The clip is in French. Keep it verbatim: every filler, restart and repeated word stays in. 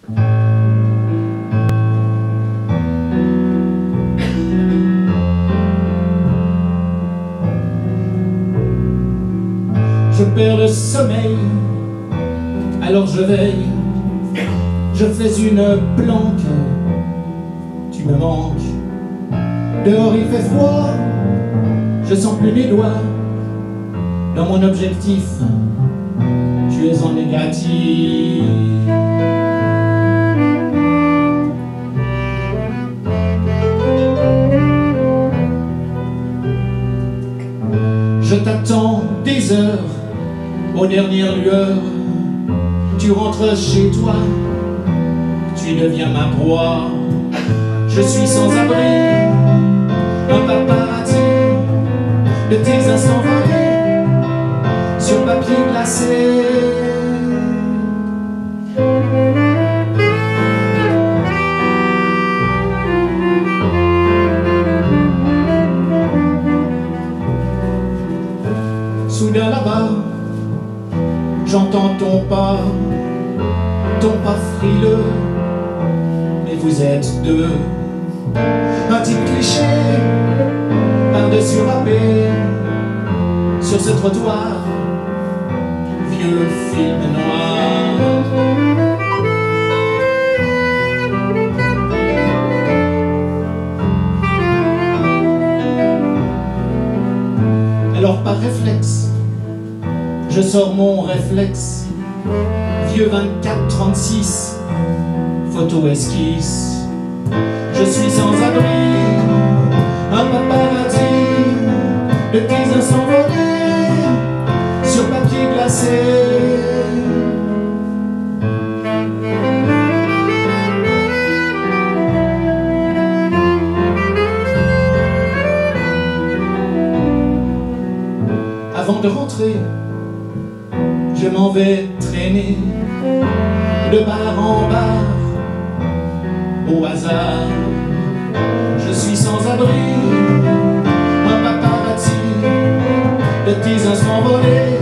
Je perds le sommeil, alors je veille. Je fais une planque, tu me manques. Dehors il fait froid, je sens plus mes doigts. Dans mon objectif, tu es en négatif. Je t'attends des heures, aux dernières lueurs. Tu rentres chez toi, tu deviens ma proie. Je suis sans abri, un paparazzi de tes instants volés sur papier glacé. Soudain là-bas, j'entends ton pas, ton pas frileux, mais vous êtes deux. Un type cliché, par-dessus râpé, sur ce trottoir, vieux film noir. Alors par réflexe, je sors mon réflexe, vieux vingt-quatre trente-six, photo esquisse. Je suis sans abri, un paparazzi de tes instants volés sur papier glacé. Avant de rentrer, je m'en vais traîner de bar en bar au hasard. Je suis sans abri, un paparazzi de tes instants volés